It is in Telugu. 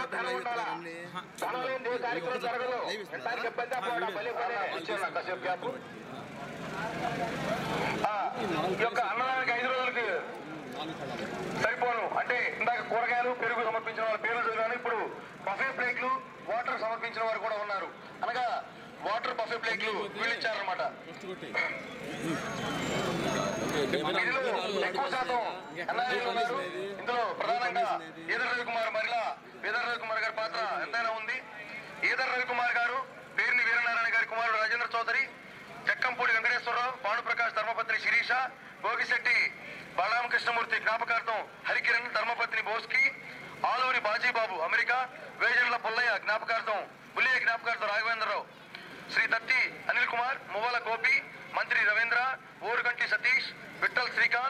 ధనం ఉండాలా? ధనం లేని ఏ కార్యక్రమం జరగదు. ఎంతకి ఇబ్బంది కాసేపు గ్యాప్. ఈ యొక్క అన్నదానికి 5 రోజులకి సరిపోను అంటే ఇందాక కూరగాయలు పెరుగు సమర్పించిన వారి పేర్లు చదివాను. ఇప్పుడు బఫే ప్లేట్లు వాటర్ సమర్పించిన వారు కూడా ఉన్నారు. అనగా వాటర్ బఫే ప్లేట్లు వీళ్ళు ఇచ్చారనమాట. ఎక్కువ శాతం ఉన్నారు. ఇందులో ప్రధానంగా ఈదర్ రవికుమార్ మహిళ ఈదర్ రవికుమార్ గారి పాత్ర ఎంతైనా ఉంది. ఈదర్ రవికుమార్ గారు పేరుని వీరనారాయణ గారి కుమారుడు రాజేంద్ర చౌదరి, చెక్కంపూడి వెంకటేశ్వరరావు, భానుప్రకాష్ ధర్మపత్ని శిరీష, భోగిశెట్టి బలరామకృష్ణమూర్తి జ్ఞాపకార్థం హరికిరణ్ ధర్మపత్ని బోస్కి, ఆలూరి బాజీబాబు అమెరికా, వేజండ్ల పుల్లయ్య జ్ఞాపకార్థం రాఘవేంద్రరావు, శ్రీ దత్తి అనిల్ కుమార్, మువ్వల గోపి, మంత్రి రవీంద్ర, ఊరుగంటి సతీష్, విఠల్ శ్రీకాంత్.